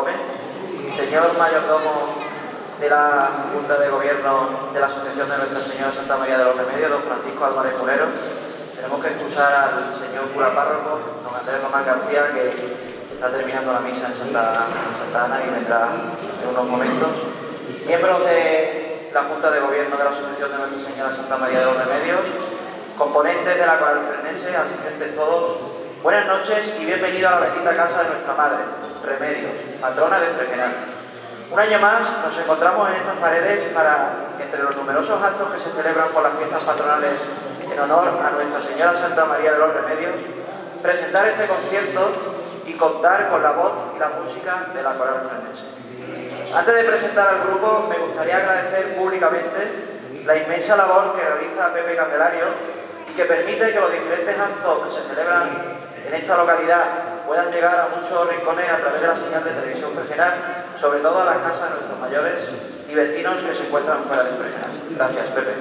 Gómez, señor mayordomo de la Junta de Gobierno de la Asociación de Nuestra Señora Santa María de los Remedios, don Francisco Álvarez Mulero. Tenemos que excusar al señor cura párroco, don Andrés Román García, que está terminando la misa en Santa Ana y vendrá en unos momentos. Miembros de la Junta de Gobierno de la Asociación de Nuestra Señora Santa María de los Remedios, componentes de la coral frenense, asistentes todos, buenas noches y bienvenidos a la bendita casa de nuestra Madre, Remedios, patrona de Fregenal. Un año más nos encontramos en estas paredes para, entre los numerosos actos que se celebran por las fiestas patronales en honor a Nuestra Señora Santa María de los Remedios, presentar este concierto y contar con la voz y la música de la coral frenense. Antes de presentar al grupo, me gustaría agradecer públicamente la inmensa labor que realiza Pepe Candelario y que permite que los diferentes actos que se celebran en esta localidad puedan llegar a muchos rincones a través de la señal de televisión Fregenal, sobre todo a las casas de nuestros mayores y vecinos que se encuentran fuera de Fregenal. Gracias, Pepe.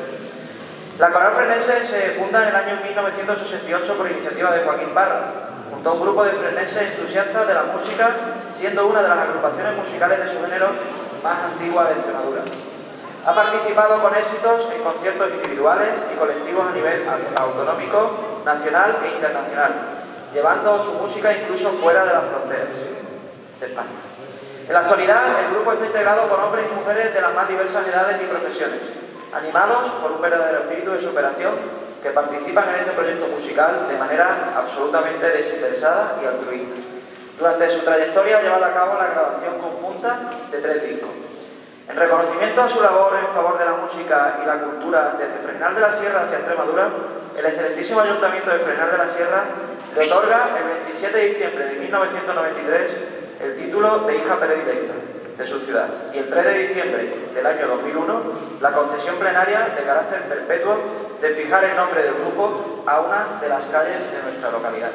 La coral frenense se funda en el año 1968 por iniciativa de Joaquín Parra, junto a un grupo de frenenses entusiastas de la música, siendo una de las agrupaciones musicales de su género más antigua de Extremadura. Ha participado con éxitos en conciertos individuales y colectivos a nivel autonómico, nacional e internacional, llevando su música incluso fuera de las fronteras de España. En la actualidad, el grupo está integrado por hombres y mujeres de las más diversas edades y profesiones, animados por un verdadero espíritu de superación, que participan en este proyecto musical de manera absolutamente desinteresada y altruista. Durante su trayectoria ha llevado a cabo la grabación conjunta de 3 discos. En reconocimiento a su labor en favor de la música y la cultura desde Fregenal de la Sierra hacia Extremadura, el excelentísimo Ayuntamiento de Fregenal de la Sierra le otorga el 27 de diciembre de 1993 el título de hija predilecta de su ciudad y el 3 de diciembre del año 2001 la concesión plenaria de carácter perpetuo de fijar el nombre del grupo a una de las calles de nuestra localidad.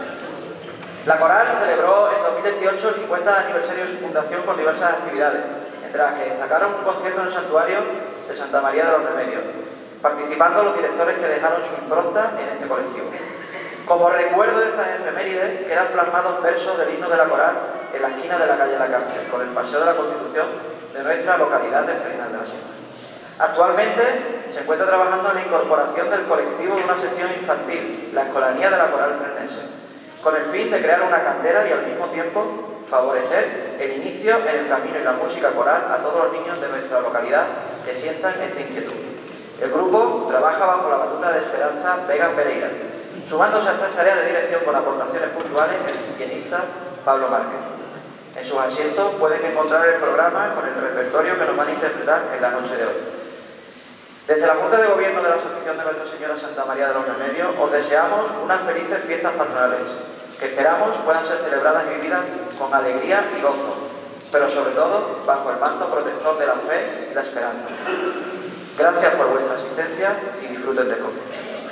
La coral celebró en 2018 el 50 aniversario de su fundación con diversas actividades, entre las que destacaron un concierto en el santuario de Santa María de los Remedios, participando los directores que dejaron su impronta en este colectivo. Como recuerdo de estas efemérides, quedan plasmados versos del himno de la coral en la esquina de la calle La Cárcel, con el Paseo de la Constitución de nuestra localidad de Fregenal de la Sierra. Actualmente se encuentra trabajando en la incorporación del colectivo de una sección infantil, la Escolanía de la Coral Frenense, con el fin de crear una cantera y al mismo tiempo favorecer el inicio en el camino y la música coral a todos los niños de nuestra localidad que sientan esta inquietud. El grupo trabaja bajo la batuta de Esperanza Vega Pereira, sumándose a esta tarea de dirección con aportaciones puntuales el pianista Pablo Márquez. En sus asientos pueden encontrar el programa con el repertorio que nos van a interpretar en la noche de hoy. Desde la Junta de Gobierno de la Asociación de Nuestra Señora Santa María de los Remedios os deseamos unas felices fiestas patronales, que esperamos puedan ser celebradas y vividas con alegría y gozo, pero sobre todo bajo el manto protector de la fe y la esperanza. Gracias por vuestra asistencia y disfruten del concierto.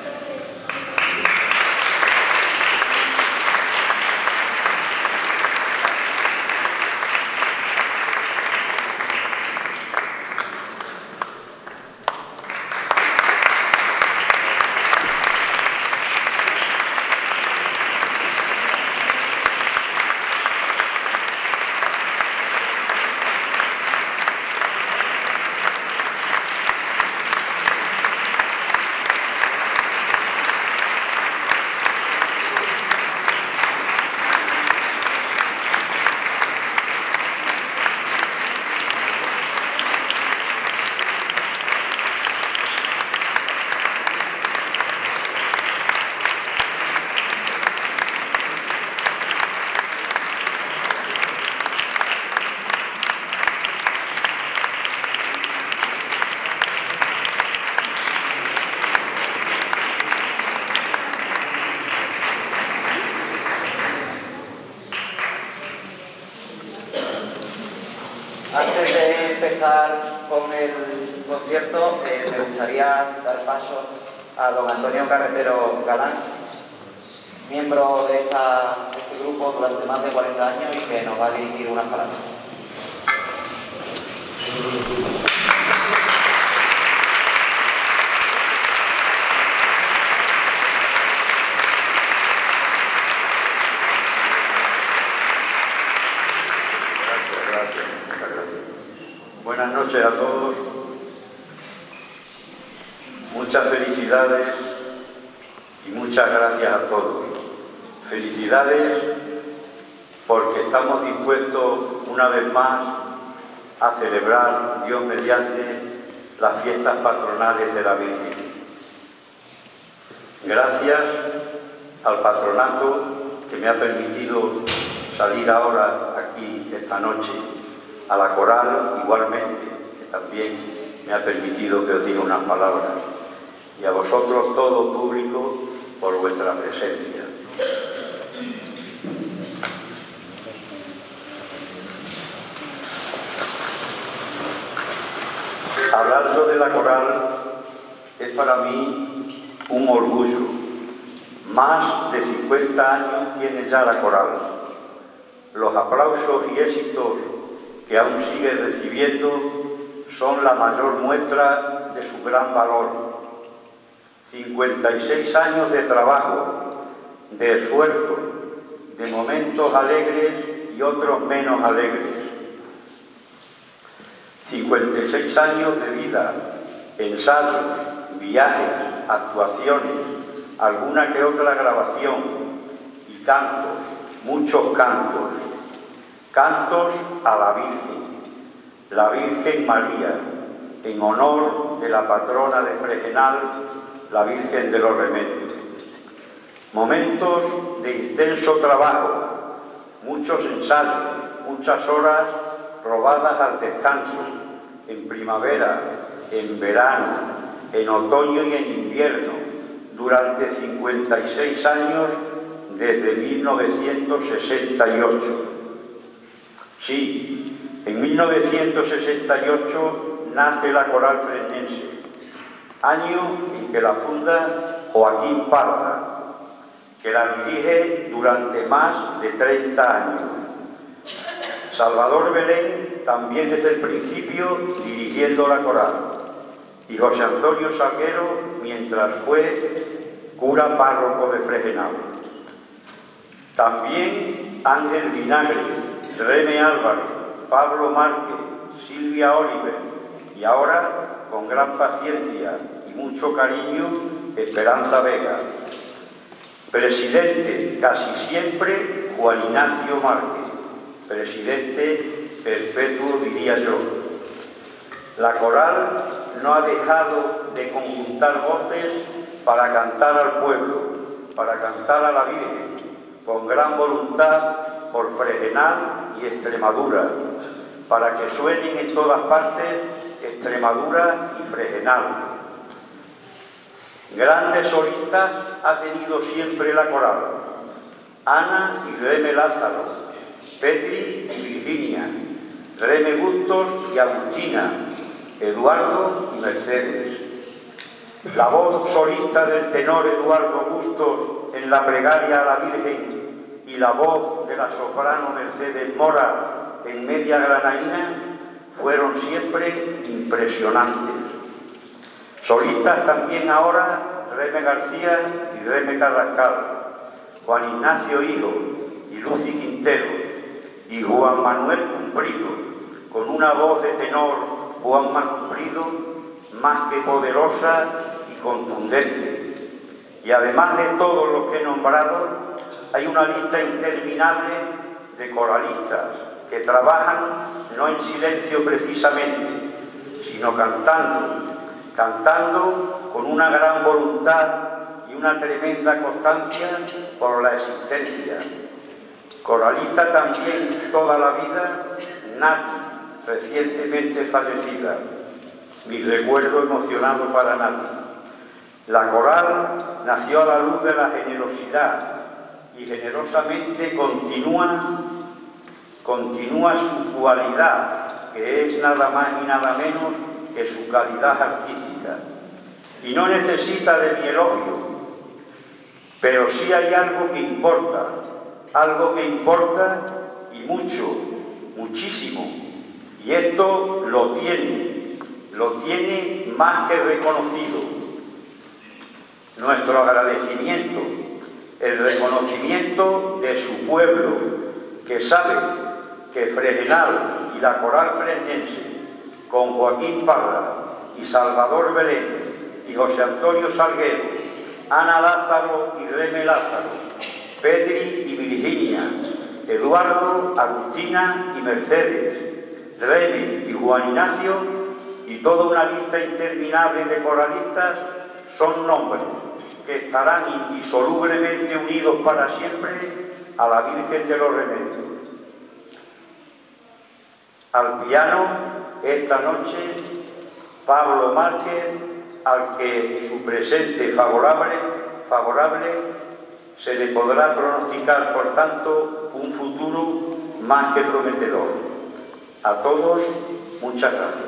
Antes de empezar con el concierto, me gustaría dar paso a don Antonio Carretero Galán, miembro de este grupo durante más de 40 años y que nos va a dirigir unas palabras. Buenas noches a todos. Muchas felicidades y muchas gracias a todos. Felicidades porque estamos dispuestos una vez más a celebrar, Dios mediante, las fiestas patronales de la Virgen. Gracias al patronato que me ha permitido salir ahora aquí esta noche, a la coral igualmente, que también me ha permitido que os diga unas palabras, y a vosotros todo público por vuestra presencia. Hablar sobre la coral es para mí un orgullo. Más de 50 años tiene ya la coral. Los aplausos y éxitos que aún sigue recibiendo son la mayor muestra de su gran valor. 56 años de trabajo, de esfuerzo, de momentos alegres y otros menos alegres. 56 años de vida, ensayos, viajes, actuaciones, alguna que otra grabación y cantos, muchos cantos. Cantos a la Virgen María, en honor de la patrona de Fregenal, la Virgen de los Remedios. Momentos de intenso trabajo, muchos ensayos, muchas horas robadas al descanso, en primavera, en verano, en otoño y en invierno, durante 56 años desde 1968. Sí, en 1968 nace la Coral Fresnense, año en que la funda Joaquín Parra, que la dirige durante más de 30 años. Salvador Belén también desde el principio dirigiendo la coral, y José Antonio Salguero mientras fue cura párroco de Fregenal. También Ángel Vinagre, Reme Álvarez, Pablo Márquez, Silvia Oliver y ahora, con gran paciencia y mucho cariño, Esperanza Vega. Presidente casi siempre Juan Ignacio Márquez, presidente perpetuo diría yo. La coral no ha dejado de conjuntar voces para cantar al pueblo, para cantar a la Virgen, con gran voluntad por Fregenal y Extremadura, para que suenen en todas partes Extremadura y Fregenal. Grandes solistas ha tenido siempre la coral: Ana y Reme Lázaro, Petri y Virginia, Reme Bustos y Agustina, Eduardo y Mercedes. La voz solista del tenor Eduardo Bustos en la plegaria a la Virgen y la voz de la soprano Mercedes Mora en Media Granaína fueron siempre impresionantes. Solistas también ahora Reme García y Reme Carrascal, Juan Ignacio Higo y Lucy Quintero, y Juan Manuel Cumprido, con una voz de tenor, Juanma Cumprido, más que poderosa y contundente. Y además de todos los que he nombrado, hay una lista interminable de coralistas que trabajan no en silencio precisamente, sino cantando con una gran voluntad y una tremenda constancia por la existencia. Coralista también toda la vida, Nati, recientemente fallecida. Mi recuerdo emocionado para Nati. La coral nació a la luz de la generosidad y generosamente continúa su cualidad, que es nada más y nada menos que su calidad artística. Y no necesita de mi elogio, pero sí hay algo que importa y mucho, muchísimo. Y esto lo tiene más que reconocido. Nuestro agradecimiento, el reconocimiento de su pueblo, que sabe que Fregenal y la coral fresnense con Joaquín Parra y Salvador Belén y José Antonio Salguero, Ana Lázaro y Reme Lázaro, Petri y Virginia, Eduardo, Agustina y Mercedes, Reme y Juan Ignacio, y toda una lista interminable de coralistas son nombres que estarán indisolublemente unidos para siempre a la Virgen de los Remedios. Al piano, esta noche, Pablo Márquez, al que su presente favorable se le podrá pronosticar, por tanto, un futuro más que prometedor. A todos, muchas gracias.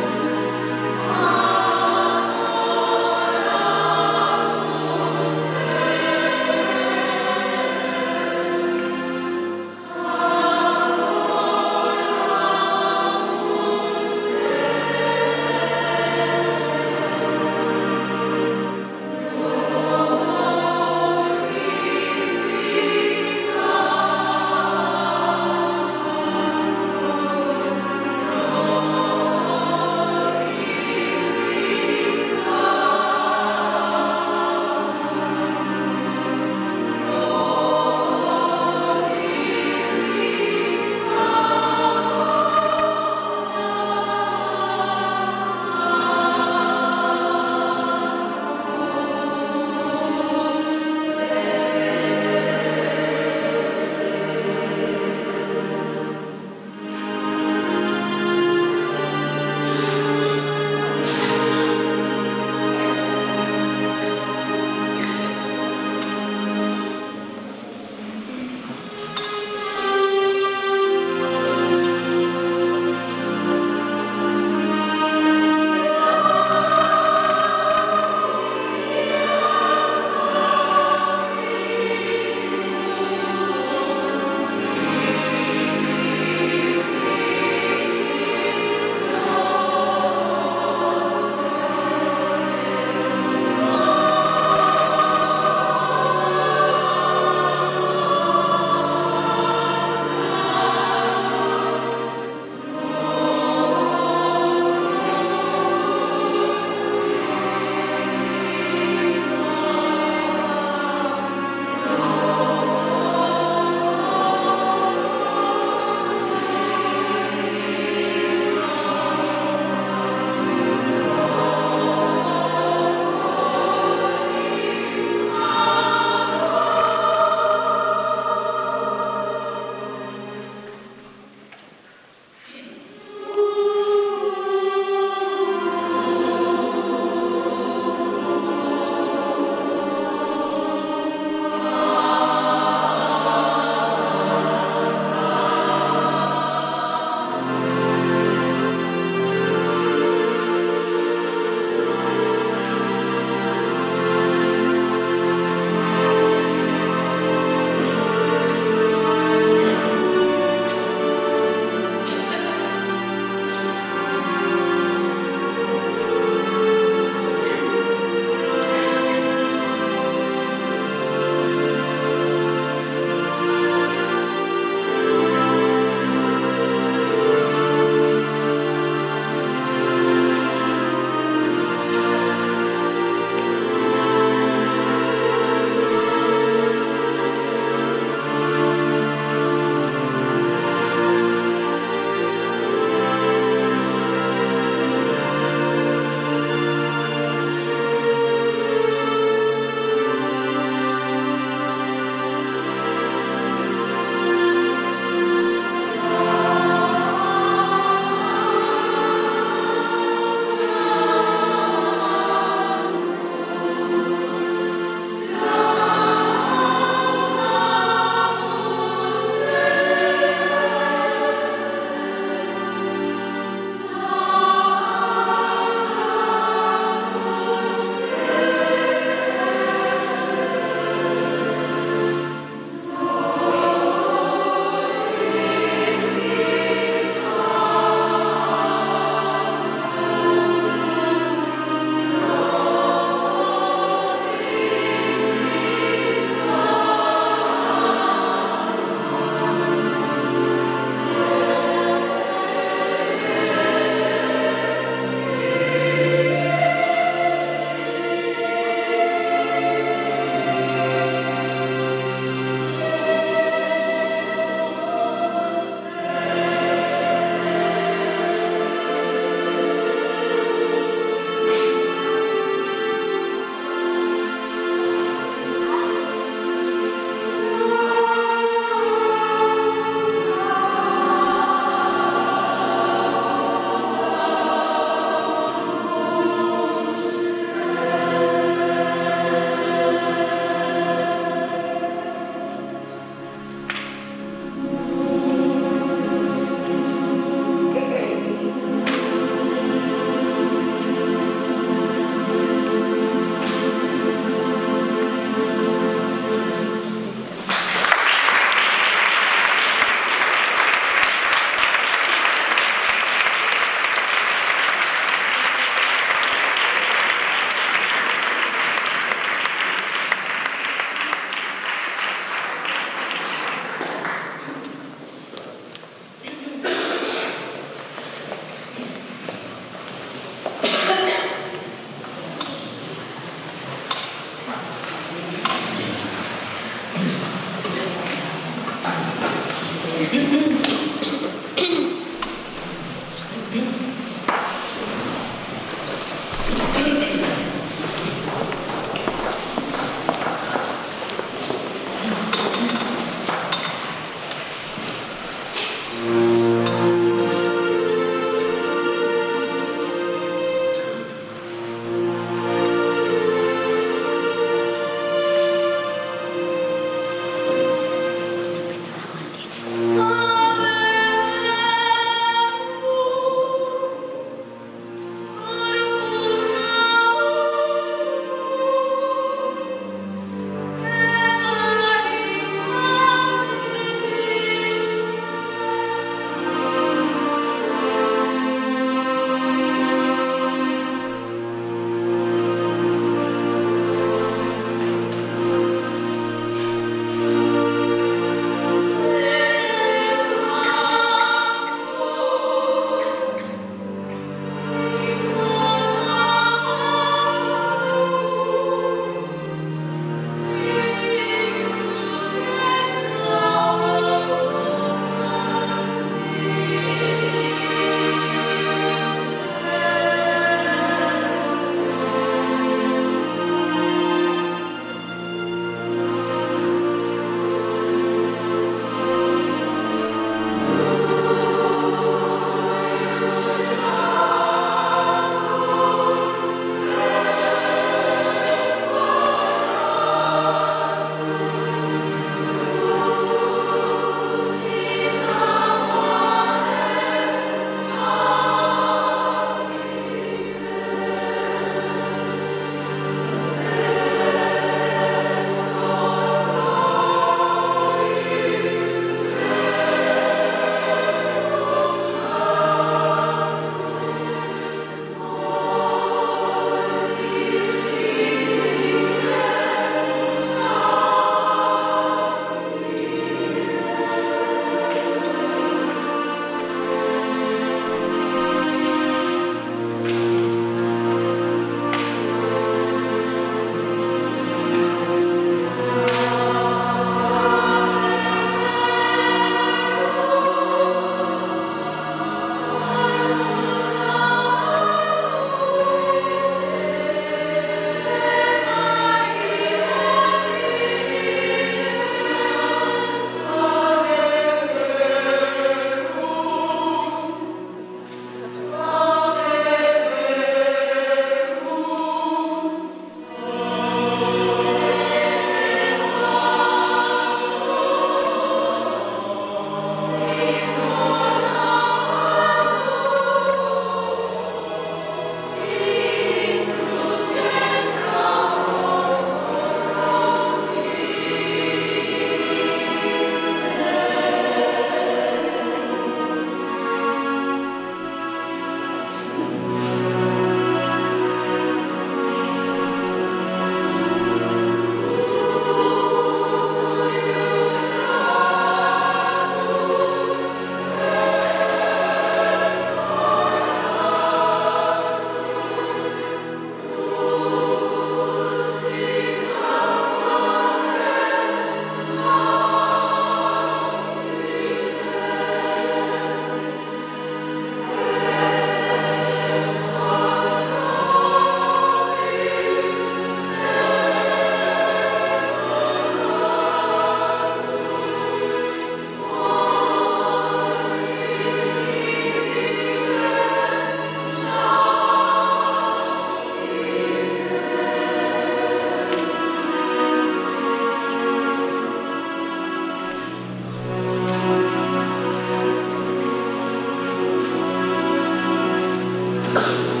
Amén.